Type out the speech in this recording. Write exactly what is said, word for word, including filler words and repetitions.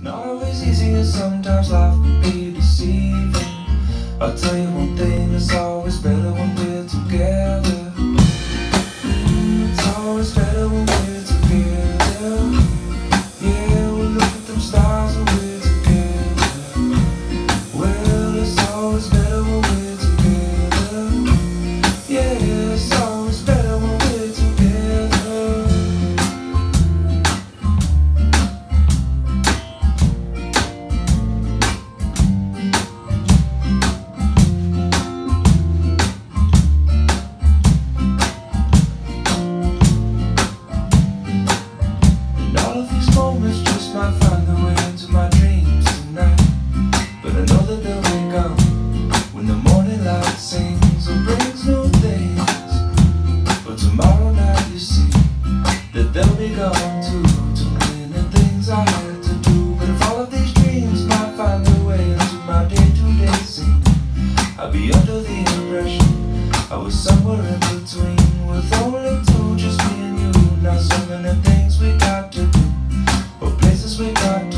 Not always easy, and sometimes life can be deceiving. I'll tell you one thing, it's always better when we're together. Mm, it's always better when we're together. Yeah, we'll look at them stars when we're together. Well, it's always better when we're together. Yeah, it's always better when we're together. Moments just might find their way into my dreams tonight, but I know that they'll wake up when the morning light sings or brings new things. But tomorrow night you see that they'll be gone too, too many things I had to do. But if all of these dreams might find their way into my day-to-day scene, I'd be under the impression I was somewhere in between, with only two, just me and you. Not so many things we got to do, places we got to